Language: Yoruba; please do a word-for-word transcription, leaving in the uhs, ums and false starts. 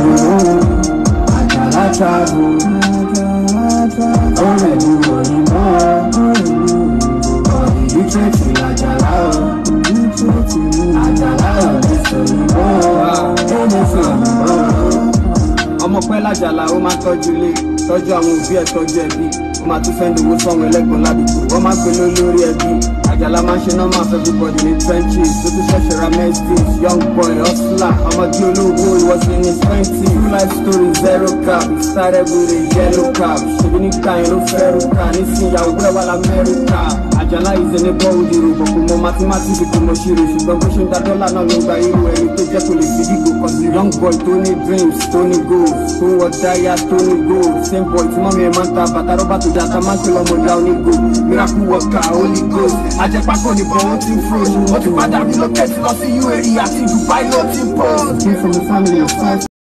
Àjàlá travel. Ọ̀rẹ́ mi ò ní mọ́. Ọ̀rẹ́ yìí tẹ̀sí Àjàlá o. Àjàlá ò ní sọ̀rọ̀ mọ́. Ó ní sọ̀rọ̀ mọ́. Ọmọ pẹ́ l'Àjàlá ó máa tọ́jú ilé, tọ́jú àwọn òbí ẹ̀ tọ́jú ẹbí. Ó máa tún sẹ́ndì owó sọ́wọ́n ẹlẹ́gbọ̀n ládùúgbò. Wọ́n máa ń pè lórí ẹbí. Àjàlá máa ń ṣe normal for everybody ní trenches. Tó tún ṣẹ̀ṣẹ̀ ra Mercedes, young boy hustler. Ọmọdé olówó he was in his twenties. True life story zero cap. He started with a yellow cap. Ṣèbí nígbà yẹn ló fẹ́ rú ká. Nísìnyàwó ẹ̀ wà l'Amẹ́ríkà. Àjàlá is a neighborhood hero. Kò mọ mathematics kò mọ ṣírò. Ṣùgbọ́n bó ṣe ń da dọ́là náà ló ń gba irú ẹni tó jẹ́ kò lè fi dígò. Cause the young boy tó ní dreams, tó ní goals. Tó wọ dáyà, tó ní goals. Same boy tí mọ́mí ẹ̀ máa ń ta bàtà rọ́bà tó dá ta máa ń pè lọ́mọ ìyá onígò. Miracle worker, holy ghost. Ajẹ́pákó ni bọ̀ ó ti ń froze. Ó ti padà relocate lọ sí U A E àti Dubai ló ti ń pose. Came from a family of five.